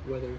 weather.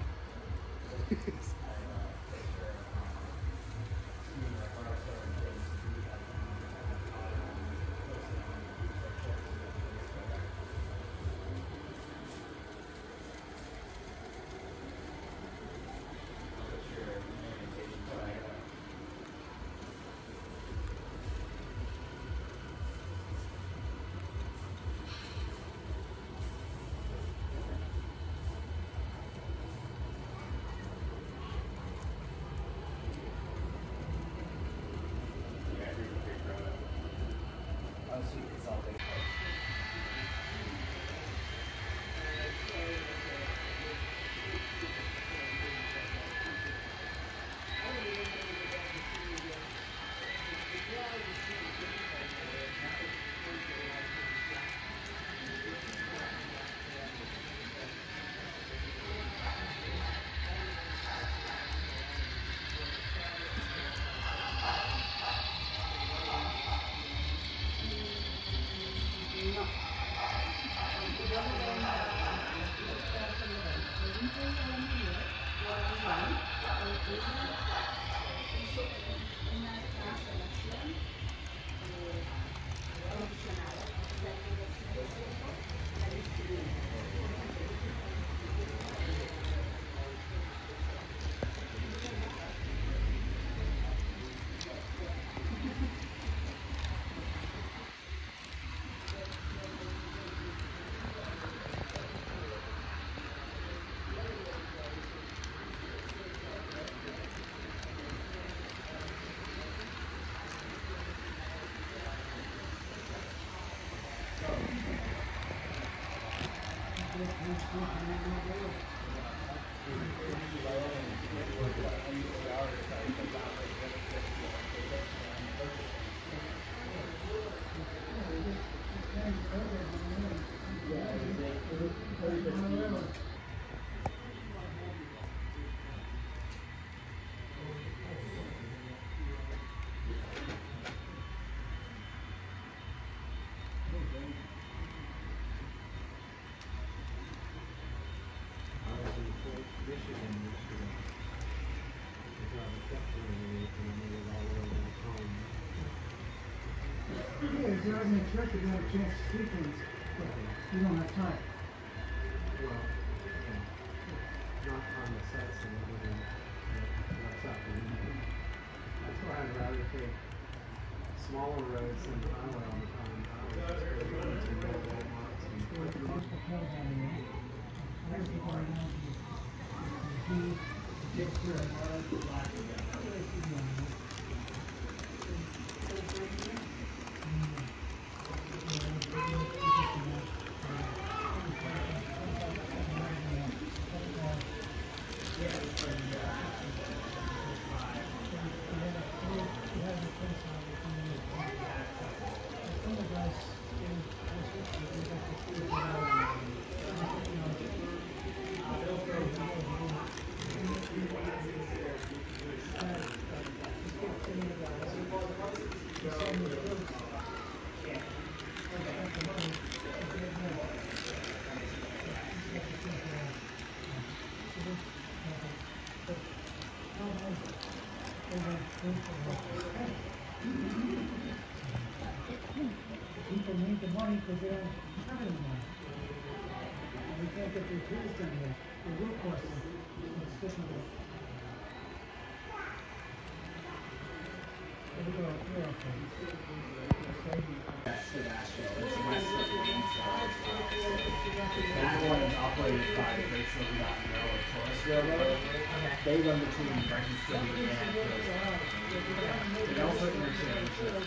If you're in the church, you don't have a chance to see things. You don't have time. Well, not on the sets and everything. What's up? That's why I'd rather take smaller roads than highway all the time. People need the money because they don't have any money. We can't get the repairs done here. The will cost us. It's difficult. We're okay. That's Sebastian. It's west of Wayneside. That one is operated by the Great Smoky Mountain Railroad Tourist Railroad. They run between Brighton City and Hillsborough. They also interchange with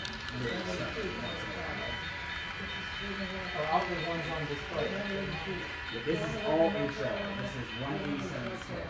All the ones on display. Yeah, this is all intro. This is 187 scale.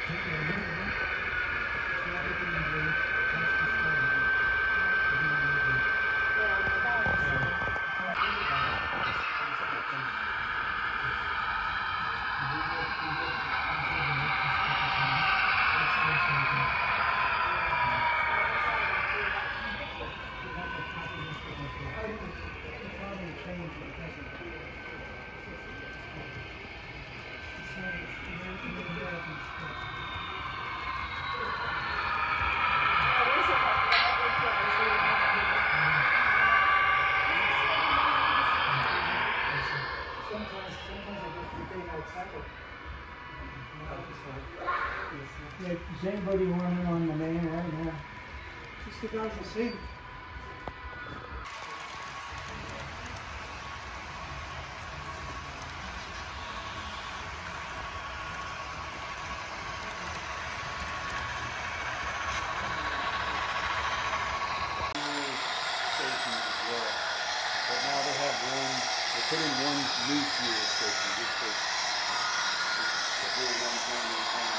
Is anybody running on the main right now? Just the guys will see. But now they have one, they put in one new fuel station just for one time.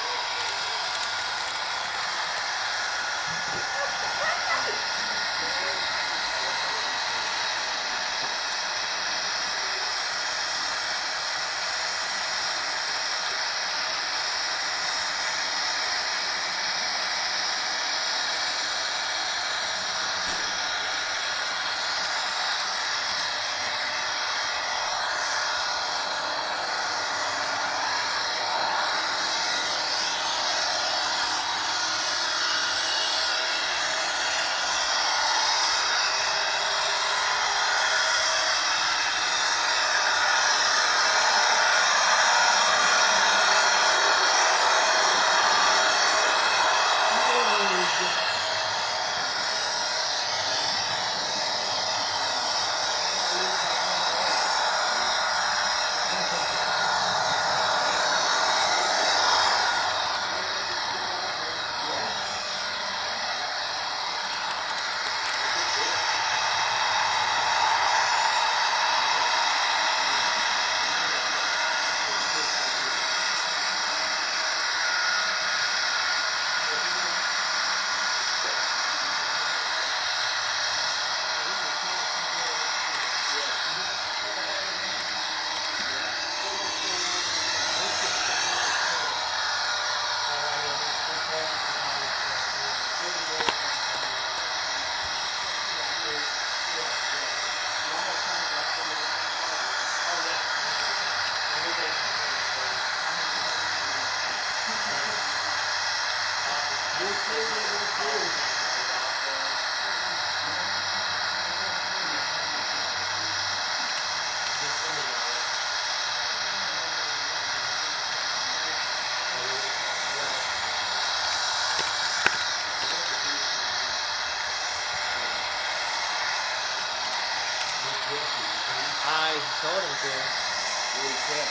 I told him to. What he said?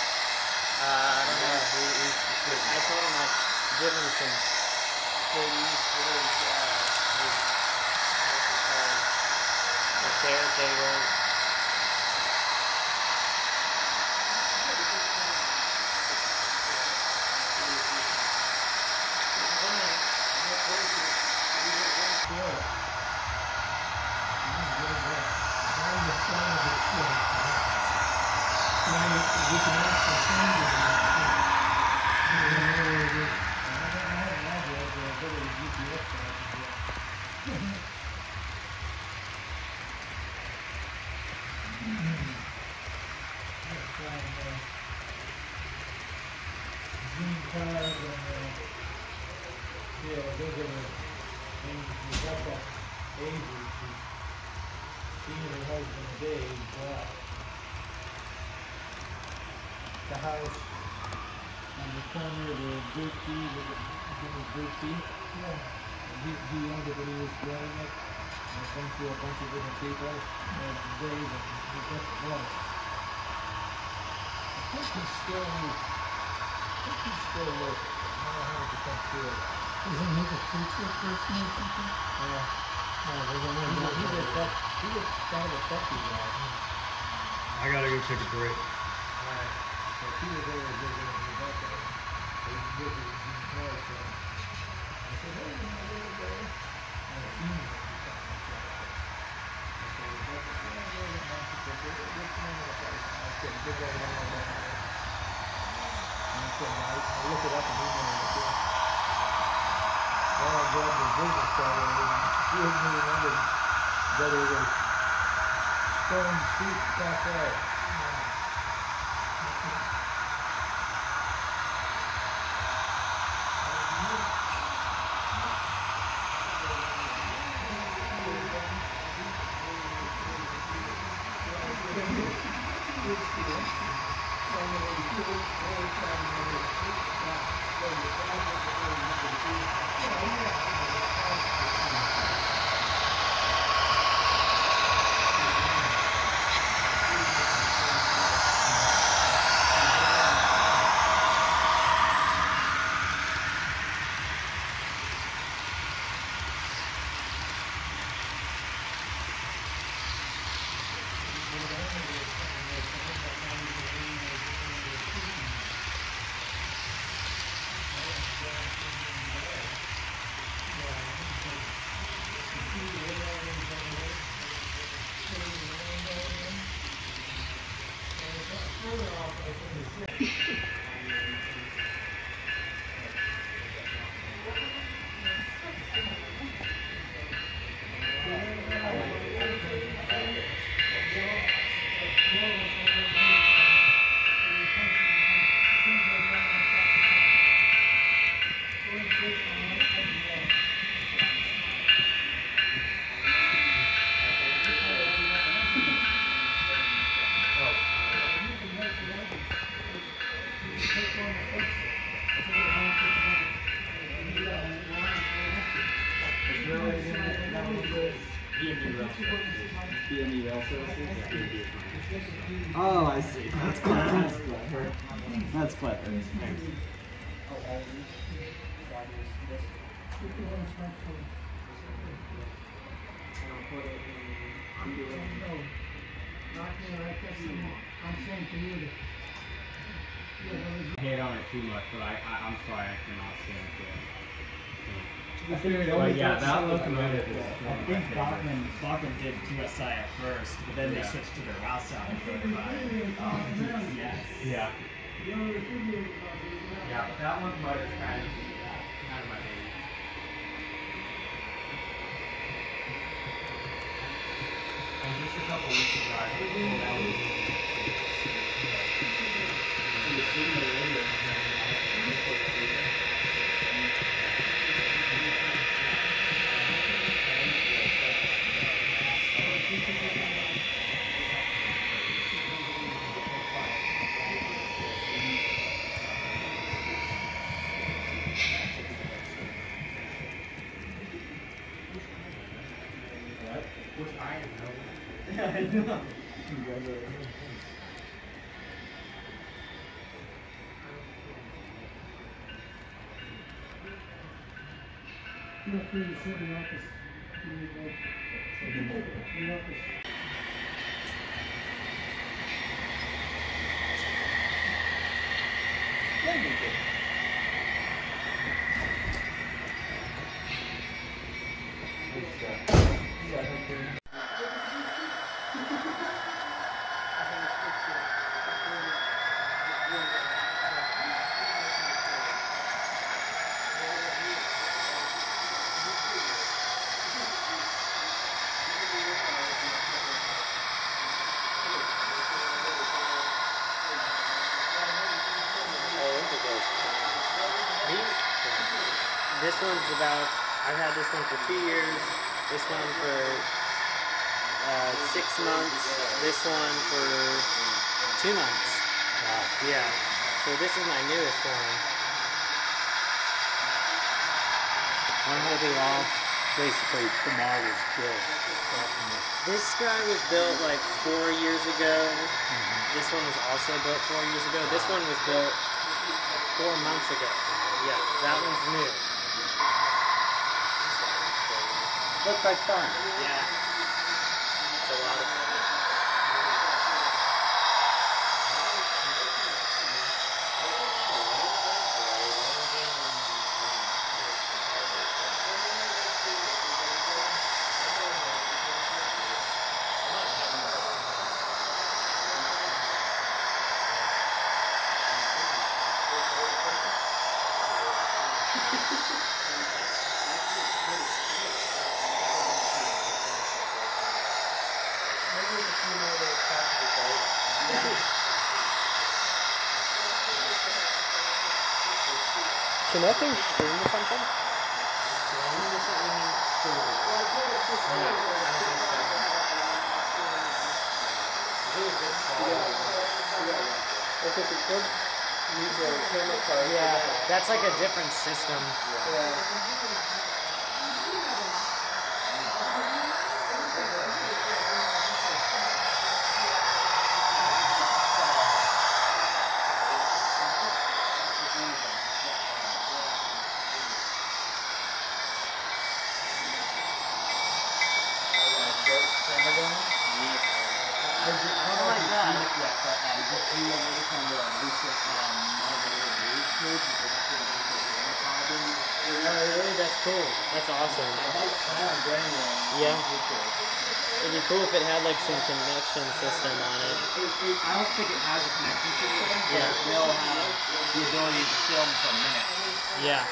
I don't know. I told him like give him some police repair tables. The house on the corner of the Gucci, Gucci. Yeah. He owned it when he was growing it. And it's been to a bunch of different people. And Dave, he just was. I think he's still working. I'm not 100% sure. Isn't he the preacher person or something? Yeah. No, he was kind of a fucky guy. I gotta go take a break. So he was over there with Rebecca. They lived with his I look it up and email it to you. Then I grabbed the business card and he didn't remember that it was Stone Street Cafe. BME rail services? Oh, I see. That's clever. That's clever. Thanks. Hate on it too much, but I'm sorry, I cannot stand it. But yeah, that locomotive is I think Bachman did TSI at first, but then they switched to their route side for yes. Yeah. Yeah, but that locomotive is kind of my baby. And just a couple weeks ago, I pulled out which I know. I know. Feel free to sit in the office. In the office. This one's about, I've had this one for 2 years, this one for 6 months, this one for 2 months. Wow. Yeah, so this is my newest one. One holding all. Basically, Kamar was built. This guy was built like 4 years ago. This one was also built 4 years ago. This one was built 4 months ago. Yeah, that one's new. Looks like fun. Yeah. It's a lot of fun. Can that thing stream to something? Because it could use a camera card. Yeah, that's like a different system. Yeah. That's cool. That's awesome. Yeah. It'd be cool if it had like some connection system on it. I don't think it has a connection system, but Yeah. it will have the ability to film for minutes. Yeah.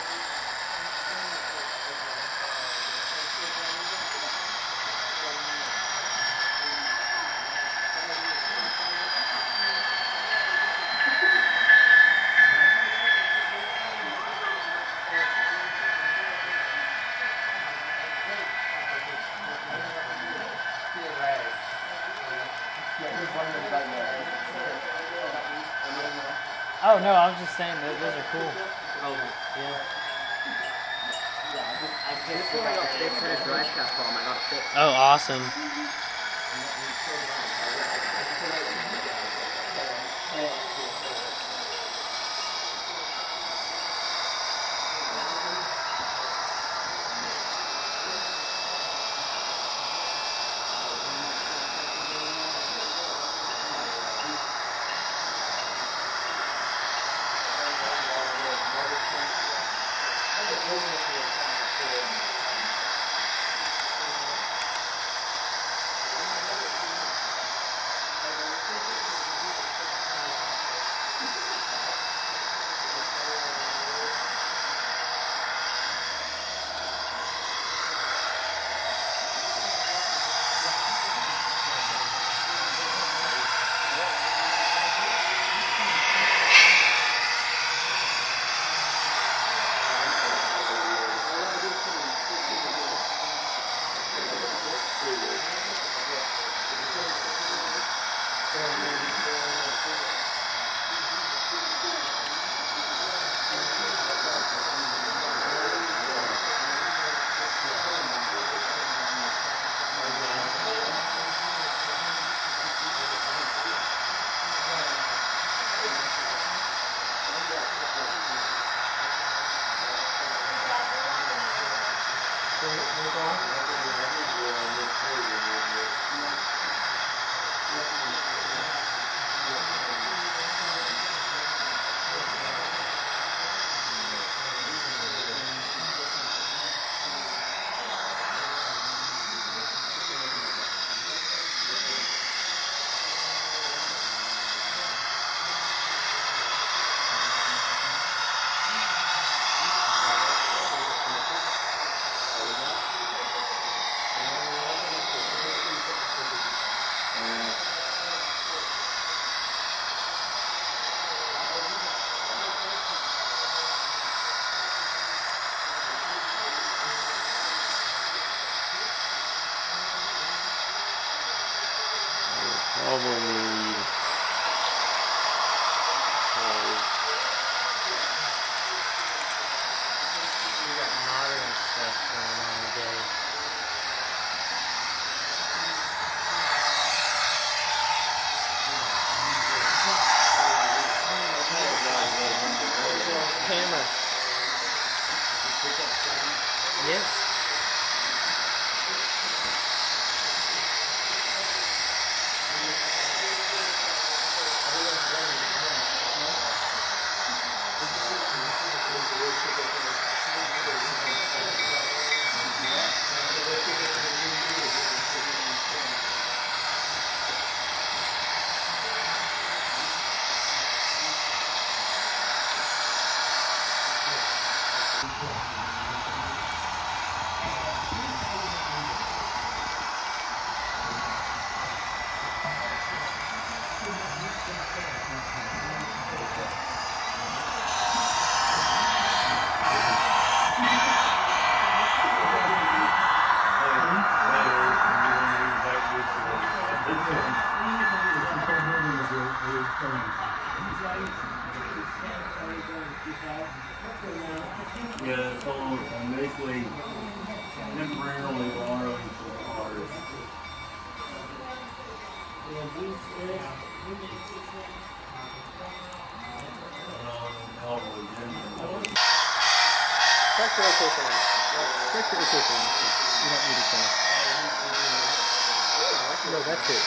Oh no, I was just saying that those are cool. Oh, Yeah. I just got a fixed and a drive shaft problem. I got it fixed. Oh, awesome. Probably need. We got modern stuff going on today. Camera. Yes. Yeah, it's all basically temporarily borrowing for cars. Check the location. Check the location. You don't need to say. No, that's it.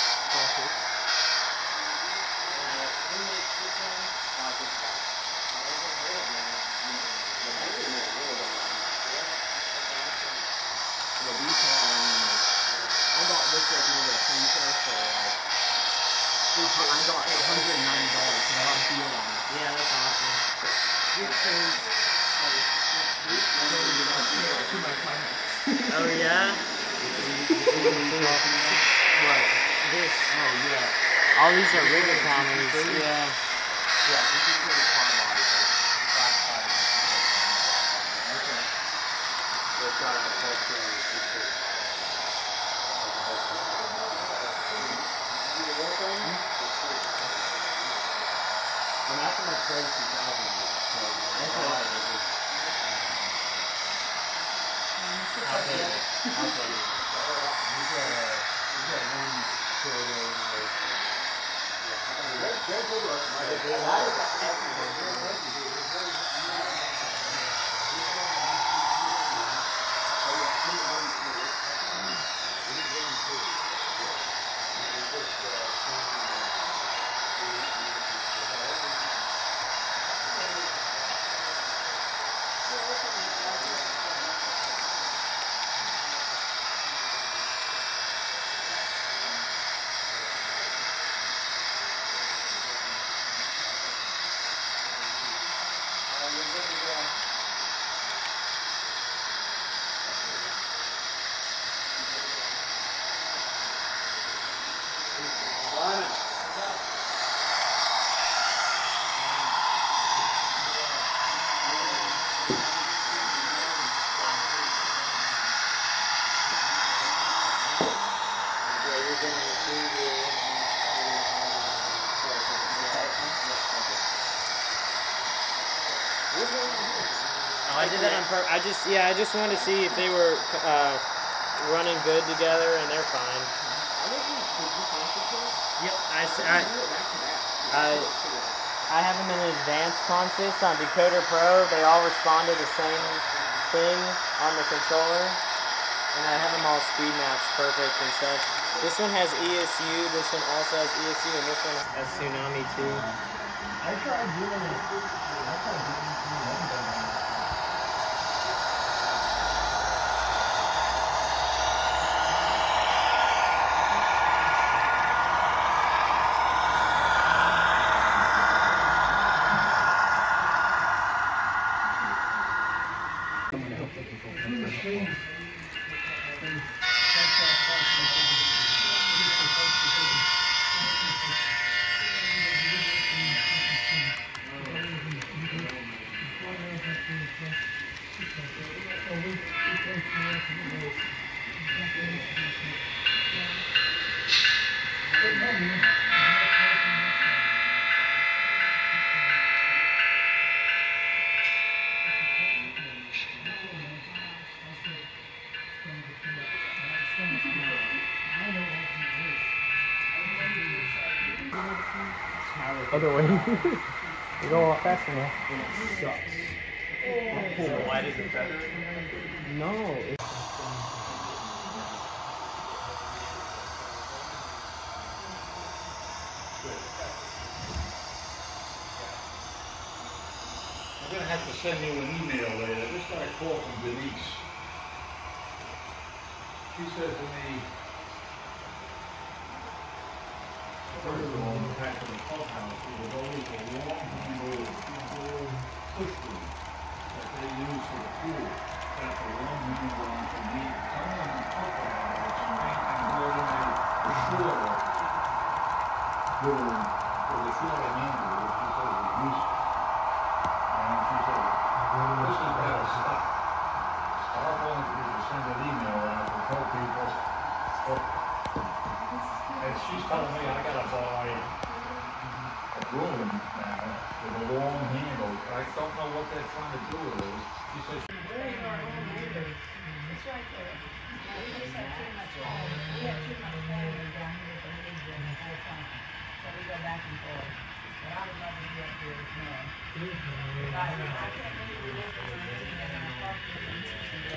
I got this with me with Princess for like, I got $190 because I got a deal on it. Yeah, that's awesome. Oh yeah? What? This? Oh yeah. All these are river comedies. Yeah. Yeah, this is really Colorado. Okay. They've got a culture. I'm after my Pro 2000. I'll take it. You've got one I did that on purpose. I just wanted to see if they were running good together, and they're fine. Yep, I have them in advanced consist on Decoder Pro. They all respond to the same thing on the controller, and I have them all speed maps perfect and stuff. This one has ESU, this one also has ESU, and this one has Tsunami too. I tried doing it. Other way. You go a lot faster now. So why does it feather? No. I'm going to have to send you an email later. This got a call from Denise. She said to me, first of all, the back of the clubhouse, there was always a long-handled push broom that they use for the pool. That's a long-handled one for me. Someone talked about it, and building a shorter broom with a shorter handle, which she said was useful. And she said, this is got to stop. Our phone is to send an email out to tell people, and she's telling me I gotta buy a broom now with a long handle. I don't know what there trying to do it is, she says, It's right there. We just have too much family. We have too much family down here at the Legion full time. So we go back and forth. But I would love to be up here with Mel. But I can't believe we lived for 19 and I talked to him years ago.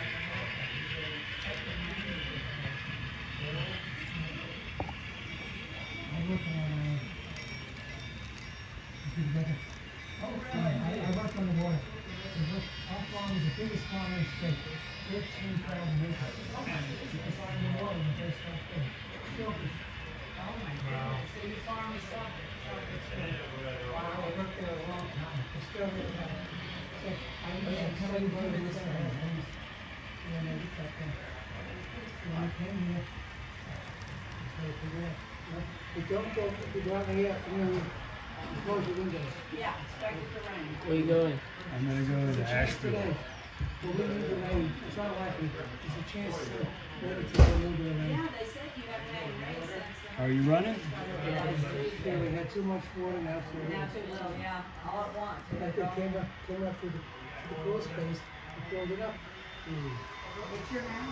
I worked on the water. Our farm is the biggest farm in the state. 13,000 acres. You can find the water when they start there. Selfish. Oh my goodness. So your farm is selfish. Wow, I worked there a long time. I still live there. So I used to tell everybody to listen to me. And then I got them. When I came here, I started to work. But don't go, if you go out in the afternoon, you close your windows. Yeah, expect it to rain. Where are you going? I'm gonna go to Asheville. Well, we need the rain. It's not likely. There's a chance to let it take a little bit of rain. Yeah, they said you haven't had rain since. Are you running? Yeah, we had too much water now. Now too little, yeah, all at once. Like they came up to the crawl space and filled it up. What's your name?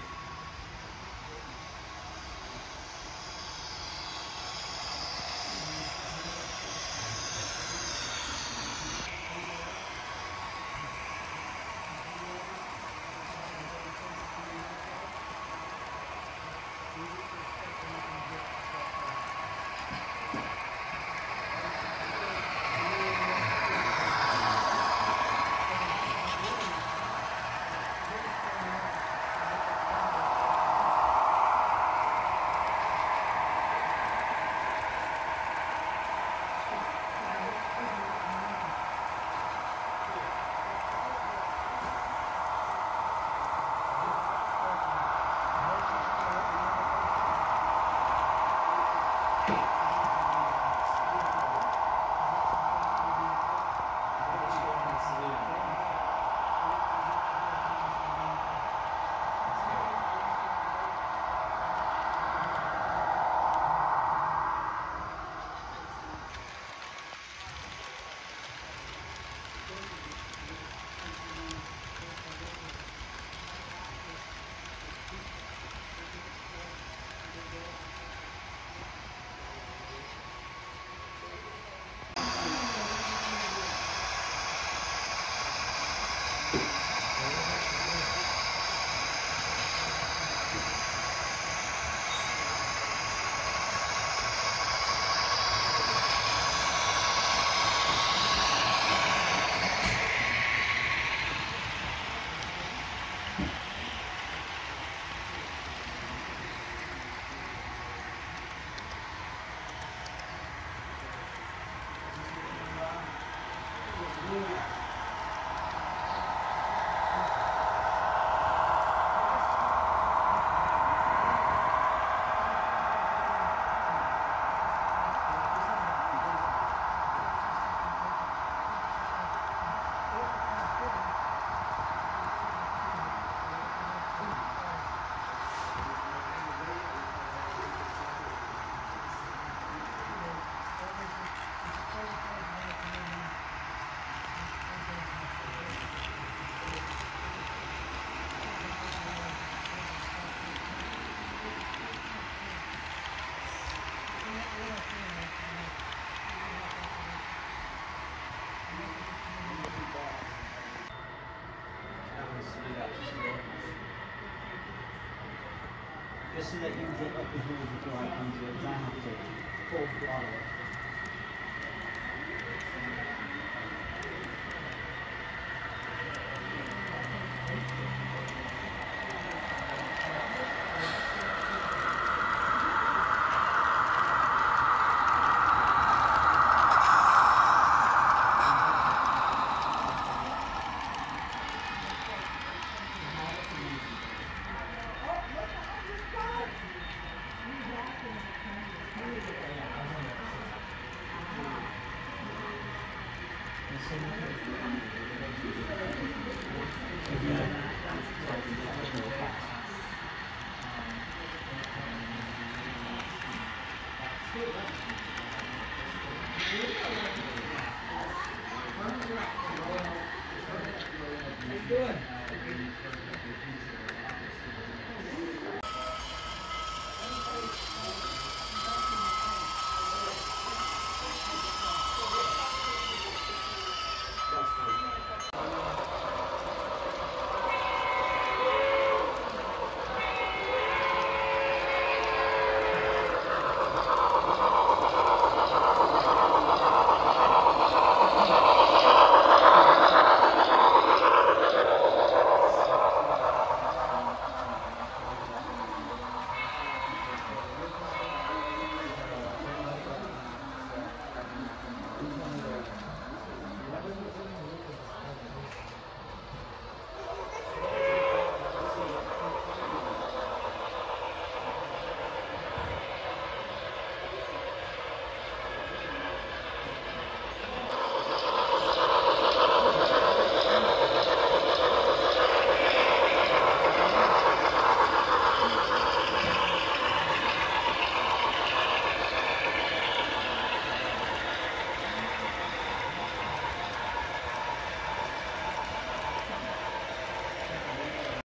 Just so that you can get up the hill before I come to it, because I have to full throttle it. doing?